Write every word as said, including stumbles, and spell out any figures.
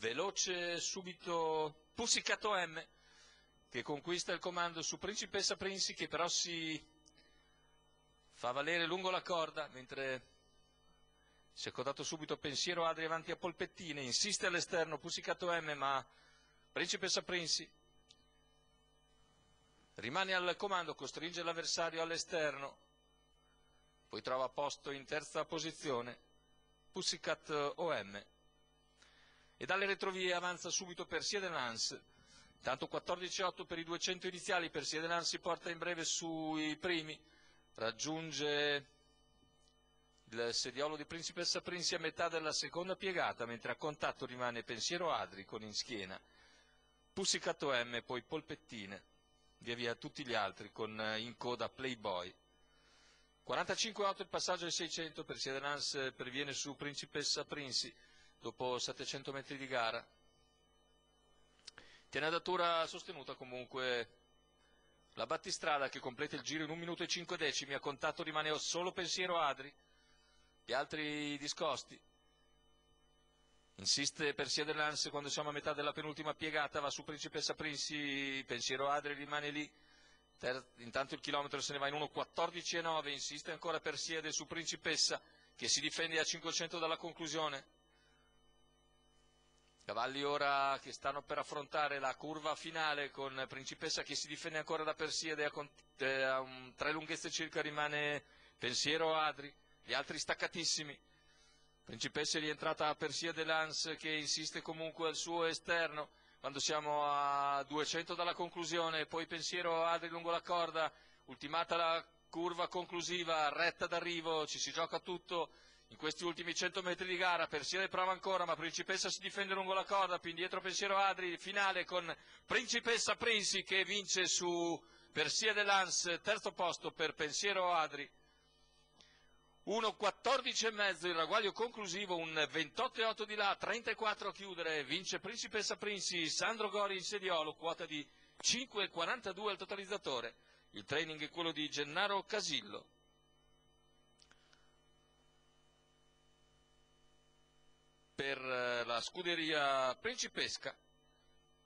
veloce subito Pussycat O M che conquista il comando su Principessa Princi, che però si fa valere lungo la corda, mentre si è codato subito Pensiero Adri avanti a Polpettine, insiste all'esterno Pussycat O M, ma Principessa Princi rimane al comando, costringe l'avversario all'esterno, poi trova posto in terza posizione Pussycat O M e dalle retrovie avanza subito Persier de Lance. Tanto quattordici otto per i duecento iniziali, Persier de Lance si porta in breve sui primi, raggiunge il sediolo di Principessa Princi a metà della seconda piegata, mentre a contatto rimane Pensiero Adri con in schiena Pussycat O M e poi Polpettine, via via tutti gli altri con in coda Playboy. quarantacinque otto il passaggio ai seicento, Persier de Lance perviene su Principessa Princi dopo settecento metri di gara. Tiene datura sostenuta comunque la battistrada, che completa il giro in un minuto e cinque decimi, a contatto rimane solo Pensiero Adri, gli altri discosti. Insiste Persier de Lance quando siamo a metà della penultima piegata, va su Principessa Princi, Pensiero Adri rimane lì. Intanto il chilometro se ne va in uno quattordici e nove, insiste ancora Persier su Principessa, che si difende a cinquecento dalla conclusione. Cavalli ora che stanno per affrontare la curva finale, con Principessa che si difende ancora da Persier, a un, tre lunghezze circa rimane Pensiero Adri, gli altri staccatissimi. Principessa è rientrata a Persier de Lance, che insiste comunque al suo esterno quando siamo a duecento dalla conclusione, poi Pensiero Adri lungo la corda, ultimata la curva conclusiva, retta d'arrivo, ci si gioca tutto in questi ultimi cento metri di gara. Persier prova ancora, ma Principessa si difende lungo la corda, più indietro Pensiero Adri, finale con Principessa Princi che vince su Persier de Lance, terzo posto per Pensiero Adri. uno quattordici e mezzo il ragguaglio conclusivo, un ventotto e otto di là, trentaquattro a chiudere, vince Principessa Princi, Sandro Gori in sediolo, quota di cinque e quarantadue al totalizzatore. Il training è quello di Gennaro Casillo. Per la scuderia principesca